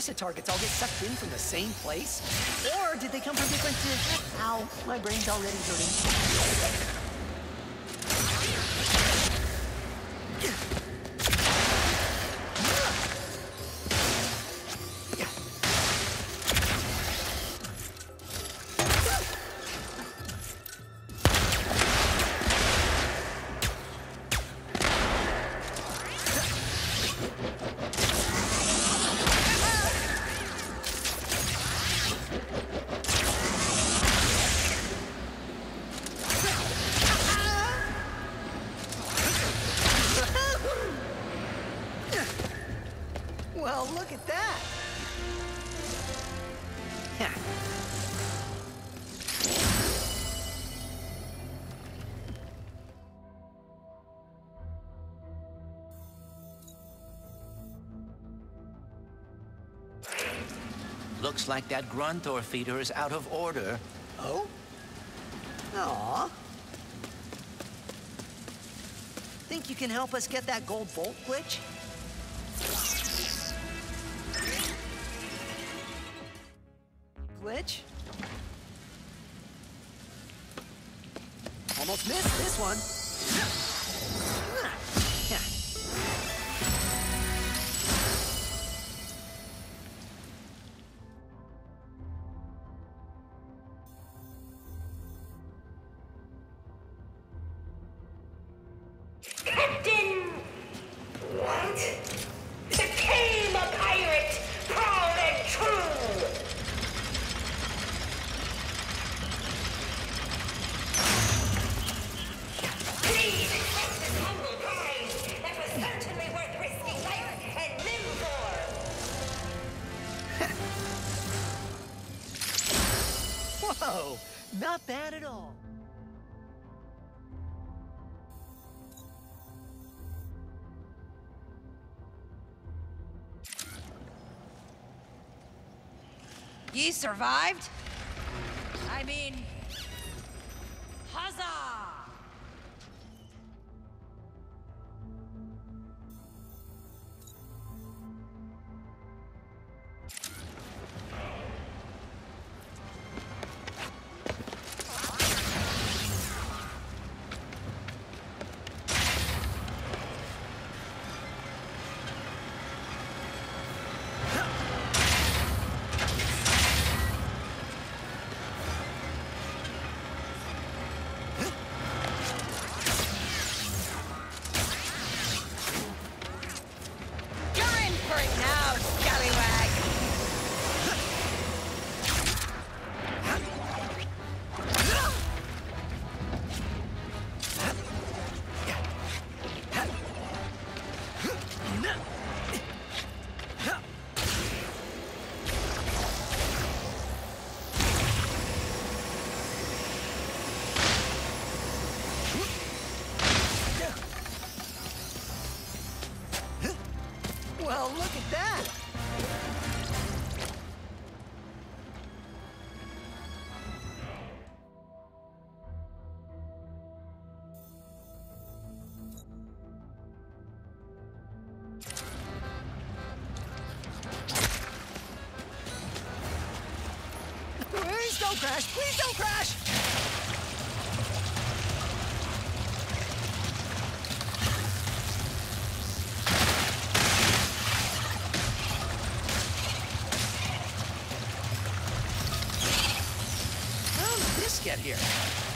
NASA targets all get sucked in from the same place? Or did they come from different... Ow, my brain's already hurting. Well, look at that! Looks like that Grunthor feeder is out of order. Oh? Aww. Think you can help us get that gold bolt, Glitch? Glitch? Almost missed this one. Captain! What? Became a pirate, proud and true! Please accept this humble prize that was certainly worth risking life and limb for! Whoa, not bad at all. Ye survived? I mean, huzzah! Well, look at that! Please don't crash! Please don't crash! How did this get here?